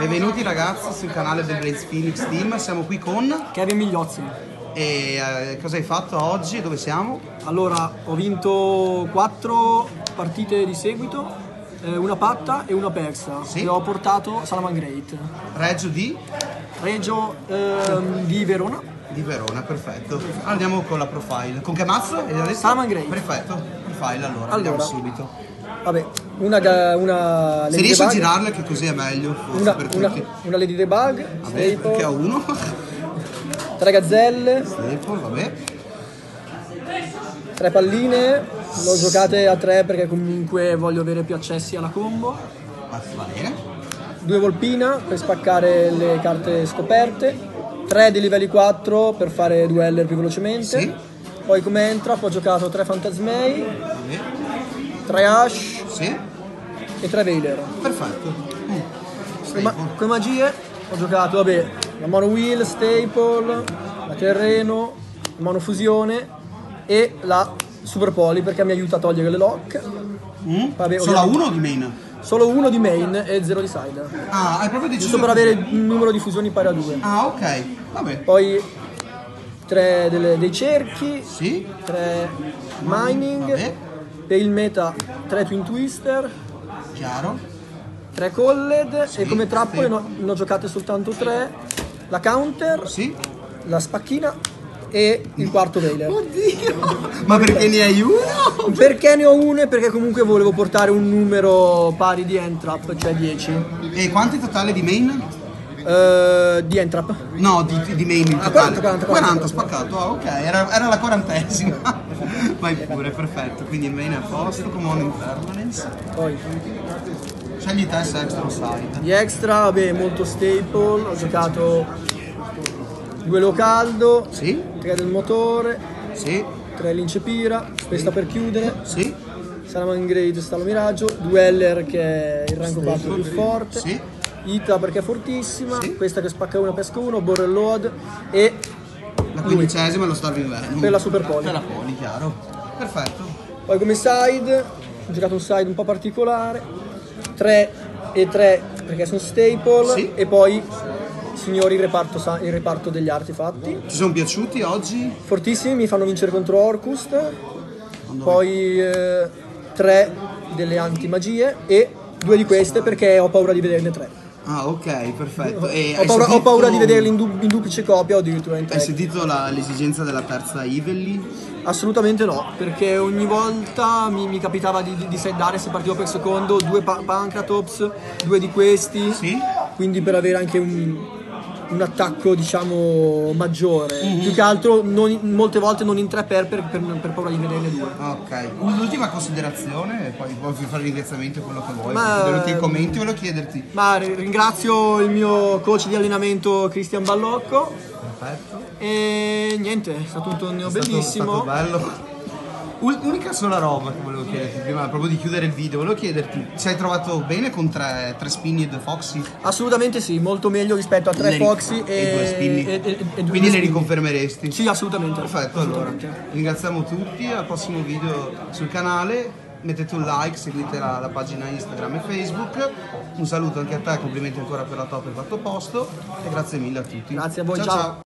Benvenuti ragazzi sul canale del Race Phoenix Team, siamo qui con Kevin Migliozzi. e cosa hai fatto oggi? Dove siamo? Allora, ho vinto 4 partite di seguito, una patta e una persa. Sì. E ho portato Salaman Great. Reggio di Verona. Di Verona, perfetto. Allora andiamo con la profile. Con che mazzo? Hai già detto? Salaman Great. Perfetto, profile allora, vediamo subito. Vabbè, una Se Lady riesci a Debug, girarle che così è meglio, forse per tutti. una Lady Debug, Vabbè, perché ho uno. 3 gazzelle, Staple, vabbè. 3 palline, l'ho giocate a 3 perché comunque voglio avere più accessi alla combo. Va bene. 2 volpina per spaccare le carte scoperte, 3 di livelli 4 per fare dueller più velocemente. Sì. Poi come entrap ho giocato 3 fantasmei, Vabbè. 3 Ash Sì. e 3 Veiler. Perfetto. Staple. Come magie ho giocato la Mono Wheel, Staple, la Terreno, la Mono Fusione e la Super Poly perché mi aiuta a togliere le lock. Vabbè, Solo a ovviamente- uno o di main? Solo uno di main e 0 di side. Ah, hai proprio deciso Giusto per avere un numero di fusioni pari a 2. Ah, ok. Vabbè. Poi 3 dei cerchi, Sì. 3 mining, Vabbè. per il meta 3 Twin Twister, Chiaro. 3 Colled Sì, e come trappole sì. ne ho giocate soltanto 3, la Counter, Sì. la Spacchina e il quarto Veiler. Oddio. Ma perché ne hai uno? Perché ne ho uno e perché comunque volevo portare un numero pari di Entrap, cioè 10. E quanti totale di main? Di Entrap. No, di main in Ah, totale. 40, spaccato. Ah, ok. Era la 40esima. Vai pure, perfetto. Quindi il main è a posto, come un impermanence. Poi Scegli te se extra o side. di extra, molto staple, ho giocato 2 Localdo, Sì. 3 del motore, Sì. 3 Lince Pira, questa per chiudere, Sì. Salaman Great, Stallo Miraggio, Dueller che è il rango 4 più forte, Sì. Ita perché è fortissima, Sì. questa che spacca 1 pesca 1, Borrel Load e La 15esima è lo Starving Venom. per la Super Poly. Per la Poly, chiaro. Perfetto. Poi come side, ho giocato un side un po' particolare, 3 e 3 perché sono staple Sì. e poi signori il reparto degli artefatti. Ci sono piaciuti oggi? Fortissimi, mi fanno vincere contro Orcust, poi 3 delle antimagie e 2 di queste perché ho paura di vederne 3. Ah, ok, perfetto. E Ho paura di vederli in duplice copia o addirittura in 3. Hai sentito l'esigenza della terza Evelly? Assolutamente no, perché ogni volta mi capitava di seddare se partivo per secondo 2 Pancratops, 2 di questi, Sì. quindi per avere anche un attacco diciamo maggiore. Più che altro molte volte non in 3 per paura di vederne 2. Ok. L'ultima considerazione, e poi puoi fare il ringraziamento quello che vuoi. Ma- Venuti i commenti, volevo chiederti. Ma ringrazio il mio coach di allenamento Cristian Ballocco Perfetto. e niente, è stato un torneo bellissimo. È stato bello. Unica sola roba che volevo chiederti prima, proprio di chiudere il video, volevo chiederti, ci hai trovato bene con tre Spinned Foxy? Assolutamente sì, molto meglio rispetto a 3 Foxy e due Spinny. e due Quindi le Spinny. riconfermeresti? Sì, assolutamente. Perfetto, assolutamente. allora ringraziamo tutti, al prossimo video sul canale, mettete un like, seguite la pagina Instagram e Facebook, un saluto anche a te, complimenti ancora per la top e il quarto posto e grazie mille a tutti. Grazie a voi, Ciao ciao. ciao.